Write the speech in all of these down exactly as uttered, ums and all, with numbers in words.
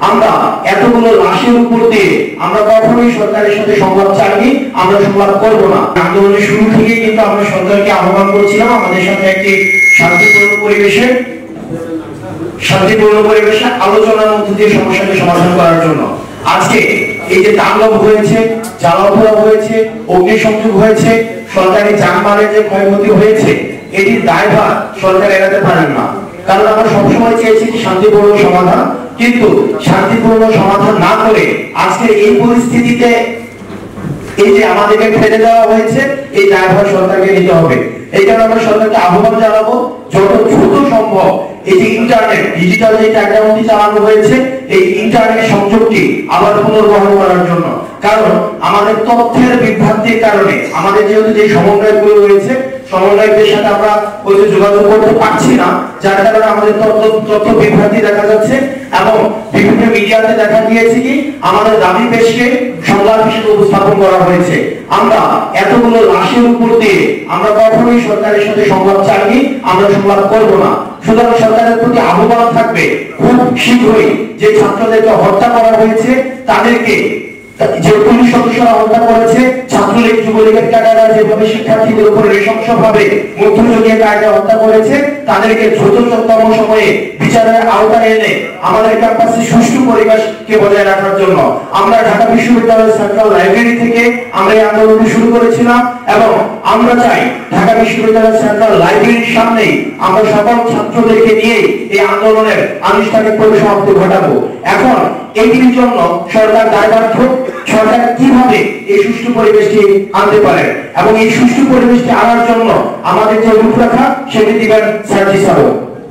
আমরা এতগুলো লাশের উপর দিয়ে আমরা কখনোই সরকারের সাথে সংলাপ চাইনি, আমরা সংলাপ করব না। আন্দোলনের শুরু থেকে কিন্তু আমরা সরকারকে আহ্বান করছিলাম আমাদের সাথে একটি শান্তিপূর্ণ পরিবেশে শান্তিপূর্ণ পরিবেশে আলোচনার মধ্যে দিয়ে সমস্যাকে সমাধান করার জন্য। আজকে এই যে তাণ্ডব হয়েছে, জ্বালাপোড়া হয়েছে, অগ্নিসংযোগ হয়েছে, সরকারি যানবাহনের যে ক্ষয়ক্ষতি হয়েছে, এটির দায়ভার সরকার এড়াতে পারেন না। কারণ আমরা সবসময় চেয়েছি শান্তিপূর্ণ সমাধান, কিন্তু শান্তিপূর্ণ সমাধান না করে আজকে এই পরিস্থিতিতে এই যে আমাদেরকে ফেলে দেওয়া হয়েছে, এই দায়ভার সরকারকে নিতে হবে। এই কারণে আমরা সরকারকে আহ্বান জানাবো যত দ্রুত সম্ভব এই যে ইন্টারনেট ডিজিটাল যে টেকনোলজি চালানো হয়েছে, এই ইন্টারনেট সংযোগটি আবার পুনর্বহাল করার জন্য। কারণ আমাদের তথ্যের বিভ্রান্তির কারণে আমাদের যেহেতু যে সমন্বয়গুলো রয়েছে, সমন্বয়কদের সাথে আমরা ওই যে যোগাযোগ করতে পারছি না, যার কারণে আমাদের তথ্য তথ্য বিভ্রান্তি দেখা যাচ্ছে এবং বিভিন্ন মিডিয়াতে দেখা গিয়েছে কি আমাদের দাবি পেশকে সংলাপ হিসেবে উপস্থাপন করা হয়েছে। আমরা এতগুলো লাশের উপর দিয়ে আমরা কখনোই সরকারের সাথে সংলাপ চাইনি, আমরা সংলাপ করব না। সুতরাং সরকারের প্রতি আহ্বান থাকবে খুব শীঘ্রই যে ছাত্রদেরকে হত্যা করা হয়েছে, তাদেরকে যে পুলিশ সদস্যরা হত্যা করেছে, ছাত্রলীগ যুবলীগের ক্যাডাররা যেভাবে শিক্ষার্থীদের উপর নৃশংসভাবে মধ্যযুগীয় কায়দায় হত্যা করেছে, তাদেরকে দ্রুততম সময়ে বিচারের আওতায় এনে আমাদের ক্যাম্পাসে সুষ্ঠু পরিবেশকে বজায় রাখার জন্য আমরা ঢাকা বিশ্ববিদ্যালয়ের সেন্ট্রাল লাইব্রেরি থেকে আমরা এই আন্দোলনটি শুরু করেছিলাম এবং আমরা চাই ঢাকা বিশ্ববিদ্যালয়ের সেন্ট্রাল লাইব্রেরির সামনেই আমরা সকল ছাত্রদেরকে নিয়ে এই আন্দোলনের আনুষ্ঠানিক পরিসমাপ্তি ঘটাবো। এখন এটির জন্য সরকার দায়বদ্ধ। সরকার কিভাবে এই সুষ্ঠু পরিবেশটি আনতে পারে এবং এই সুষ্ঠু পরিবেশটি আনার জন্য আমাদের যে রূপরেখা সেটি দিবেন সার্জি সাহেব।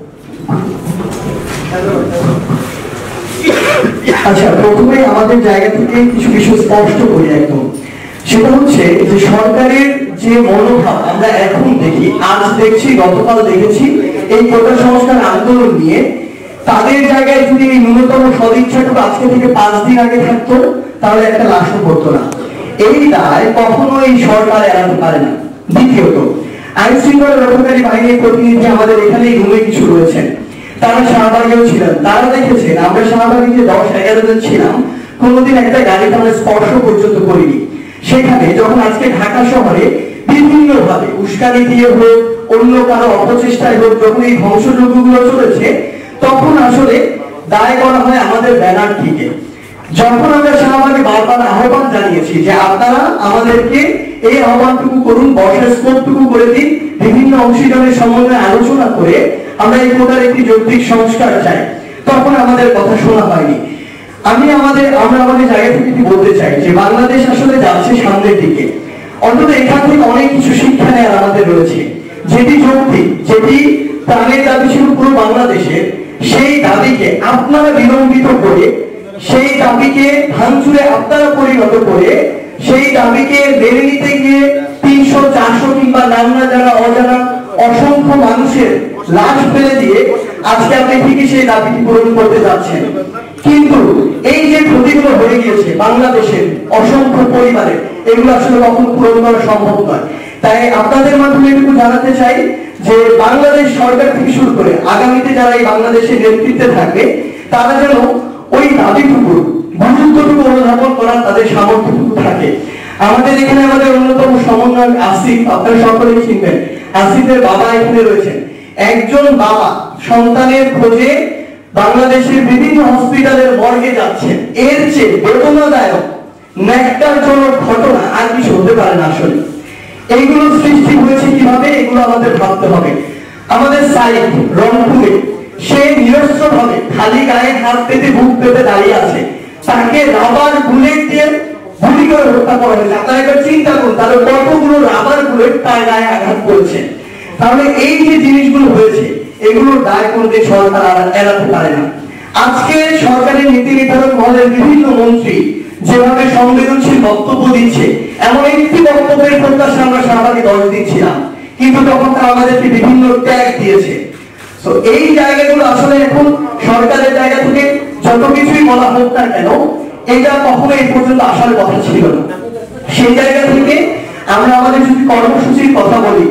আচ্ছা, প্রথমে আমাদের জায়গা থেকে কিছু কিছু স্পষ্ট করি একদম। সেটা হচ্ছে যে সরকারের যে মনোভাব আমরা এখন দেখি, আজ দেখছি, গতকাল দেখেছি, এই কোটা সংস্কার আন্দোলন নিয়ে তাদের জায়গায় যদি এই ন্যূনতম সদিচ্ছাটুকু আজকে থেকে পাঁচ দিন আগে থাকতো তাহলে একটা লাশও পড়তো না। এই দায় কখনো এই সরকার এড়াতে পারে না। দ্বিতীয়ত, আইন শৃঙ্খলা রক্ষাকারী বাহিনীর প্রতিনিধি আমাদের এখানে রুমে কিছু রয়েছেন, তারা শাহবাগেও ছিলেন, তারা দেখেছেন আমরা শাহবাগে যে দশ এগারো জন ছিলাম কোনোদিন একটা গাড়িতে আমরা স্পর্শ পর্যন্ত করিনি। সেখানে যখন আজকে ঢাকা শহরে বিভিন্ন ভাবে উস্কানি দিয়ে হোক, অন্য কারো অপচেষ্টায় হোক, যখন এই ধ্বংসযজ্ঞগুলো চলেছে, তখন আসলে দায় করা হয় আমাদের ব্যানার থেকে। যখন আমরা শাহবাগে বারবার আহ্বান জানিয়েছি যে আপনারা আমাদেরকে এই আহ্বানটুকু করুন, বর্ষার স্কোপটুকু করে দিন, বিভিন্ন অংশীদারের সমন্বয়ে আলোচনা করে আমরা এই কোটার একটি যৌক্তিক সংস্কার চাই, তখন আমাদের কথা শোনা হয়নি। আমি আমাদের আমরা আমাদের জায়গা থেকে বলতে চাই যে বাংলাদেশ আসলে যাচ্ছে সামনের দিকে। অন্তত এখান থেকে অনেক কিছু শিক্ষা নেওয়ার আমাদের রয়েছে, যেটি যৌক্তিক, যেটি প্রাণের দাবি ছিল পুরো বাংলাদেশের, সেই দাবিকে আপনারা বিলম্বিত করে, সেই দাবিকে ভাঙচুরে আপনারা পরিণত করে, সেই দাবিকে মেনে নিতে গিয়ে তিনশো চারশো কিংবা নাম না জানা অজানা অসংখ্য মানুষের লাশ ফেলে দিয়ে আজকে আপনি ঠিকই সেই দাবিটি পূরণ করতে যাচ্ছেন। কিন্তু এই যে ক্ষতিগুলো হয়ে গিয়েছে বাংলাদেশের অসংখ্য পরিবারে, এগুলো আসলে কখনো পূরণ করা সম্ভব নয়। তাই আপনাদের মাধ্যমে এটুকু জানাতে চাই যে বাংলাদেশ সরকার থেকে শুরু করে আগামীতে যারা এই বাংলাদেশের নেতৃত্বে থাকবে, তারা যেন ওই দাবিটুকু গুরুত্বটুকু অনুধাবন করার তাদের সামর্থ্যটুকু থাকে। আমাদের এখানে আমাদের অন্যতম সমন্বয়ক আসিফ, আপনারা সকলেই চিনবেন, আসিফের বাবা এখানে রয়েছেন। একজন বাবা সন্তানের খোঁজে বাংলাদেশের বিভিন্ন হসপিটালের মর্গে যাচ্ছেন, এর চেয়ে বেদনাদায়ক ন্যাক্কারজনক ঘটনা আর কিছু হতে পারে না। আসলে এইগুলো সৃষ্টি হয়েছে কিভাবে, এগুলো আমাদের ভাবতে হবে। আমাদের সাইড রংপুরে সে নিরস্ত্র ভাবে খালি গায়ে হাত পেতে বুক পেতে দাঁড়িয়ে আছে, তাকে রাবার বুলেট দিয়ে গুলি করে হত্যা করা হয়েছে। আপনারা একবার চিন্তা করুন তাহলে কতগুলো রাবার বুলেট তার গায়ে আঘাত করেছে। তাহলে এই যে জিনিসগুলো হয়েছে, এগুলোর দায় কোনদিন সরকার এড়াতে পারে না। আজকে সরকারের নীতি নির্ধারক মহলের বিভিন্ন মন্ত্রী যেভাবে সংবেদনশীল বক্তব্য দিচ্ছে, এমন একটি বক্তব্যের প্রত্যাশা আমরা শাহবাগে দশ দিন ছিলাম, কিন্তু তখন তারা আমাদেরকে বিভিন্ন ট্যাগ দিয়েছে। তো এই জায়গাগুলো আসলে এখন সরকারের জায়গা থেকে যত কিছুই বলা হোক না কেন, এটা কখনো এই পর্যন্ত আসার কথা ছিল না। সেই জায়গা থেকে আমরা আমাদের যদি কর্মসূচির কথা বলি,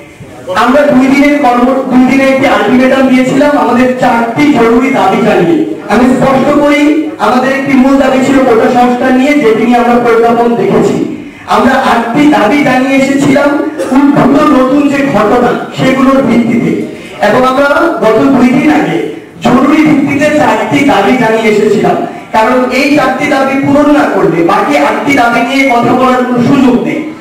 আমরা দুই দিনের কর্ম দুই দিনের একটি আলটিমেটাম দিয়েছিলাম আমাদের চারটি জরুরি দাবি জানিয়ে। আমি স্পষ্ট করি আমাদের একটি মূল দাবি ছিল কোটা সংস্কার নিয়ে, যেটি নিয়ে আমরা প্রজ্ঞাপন দেখেছি। আমরা আটটি দাবি জানিয়ে এসেছিলাম উদ্ভূত নতুন যে ঘটনা সেগুলোর ভিত্তিতে, এবং আমরা গত দুই দিন আগে জরুরি ভিত্তিতে চারটি দাবি জানিয়ে এসেছিলাম। কারণ এই চারটি দাবি পূরণ না করলে বাকি আটটি দাবি নিয়ে কথা বলার কোনো সুযোগ নেই।